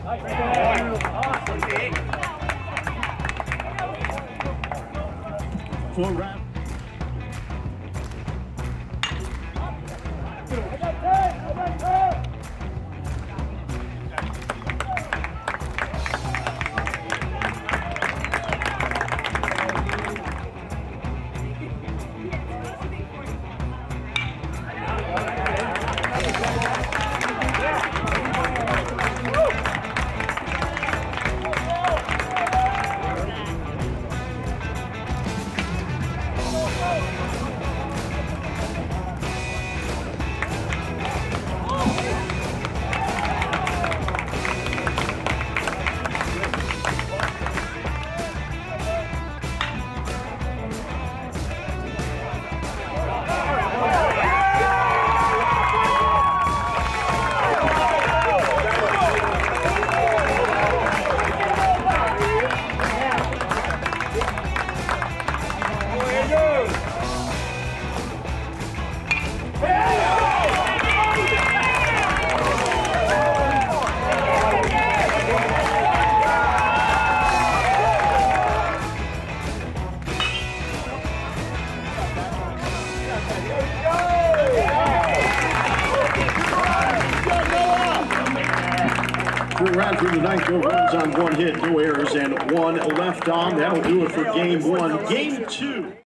For Radford. For Radford tonight, 4 runs on 1 hit, no errors, and 1 left on. That'll do it for game 1. Game 2.